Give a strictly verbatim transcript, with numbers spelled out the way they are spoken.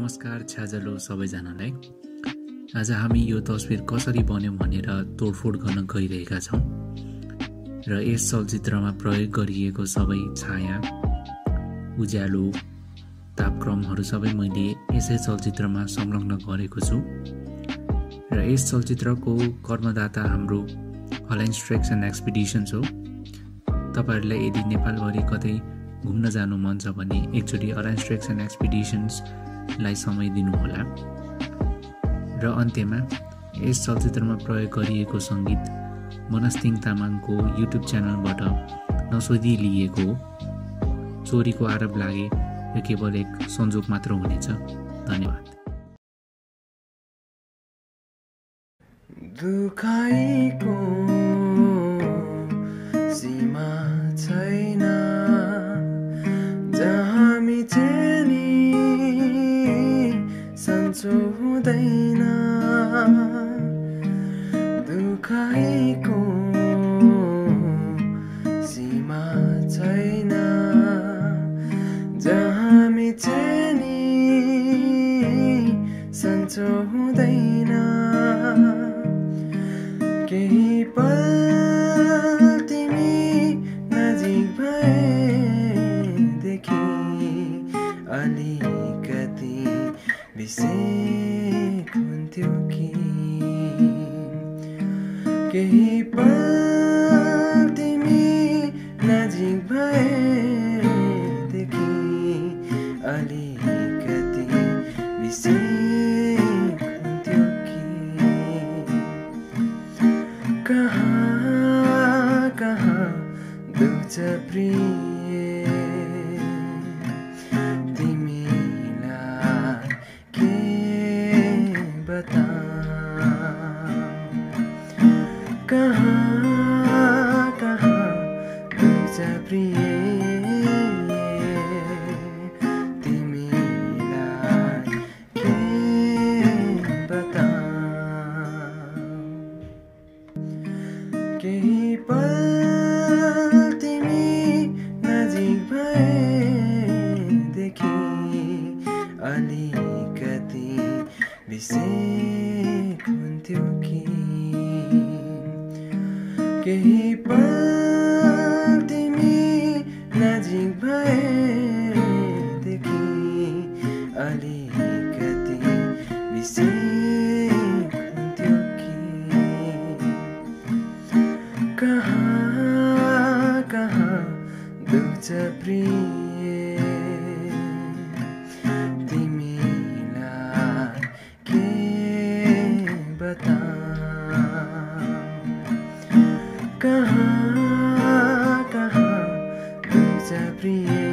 नमस्कार छ्याजलो सबैजनालाई। आज हामी यो तस्बिर कसरी बन्यो भनेर तोडफोड गर्न गइरहेका छौं र यस चलचित्रमा प्रयोग गरिएको सबै छाया, उज्यालो, तापक्रमहरू सबै मैले यसै चलचित्रमा संलग्न गरेको छु र यस चलचित्रको कर्मदाता हाम्रो अलायन्स ट्रेक्स एन्ड एक्सपिडिसन्स हो। तपाईहरुलाई यदि नेपालभरि कतै घुम्न जानु मन छ भने एकचोटी अलायन्स ट्रेक्स एन्ड एक्सपिडिसन्सलाई समय दिनुहोला। र अन्त्यमा यस चलचित्रमा प्रयोग गरिएको संगीत मनस्तिङ तामाङको युट्युब च्यानलबाट नसोधी लिएको हो। चोरीको आरोप लागे यो केवल एक संजोग मात्र हुनेछ। धन्यवाद। दुखाइको सीमा छैन जहाँ मिचेनी सन्चो हुँदैन। दुखाइको सीमा छैन जहाँ मिचेनी सन्चो हुँदैन। केही पल तिमी नजिक भएदेखि अलिकति बिसेक हुन्थ्यो कि। केही पल तिमी नजिक भएदेखि अलिकति बिसेक हुन्थ्यो कि। कहाँ कहाँ दुख्छ प्रिय तिमीलाई के बताऊं। कहाँ कहाँ दुख्छ प्रिय तिमीलाई के बताऊं। केही पल तिमी नजिक भएदेखि अलिकति बिसेक हुन्थ्यो कि। केही पल तिमी नजिक भएदेखि अलिकति बिसेक हुन्थ्यो कि। कहाँ कहाँ दुख्छ प्रिय तिमीलाई के बताऊं। कहाँ कहाँ दुख्छ प्रिय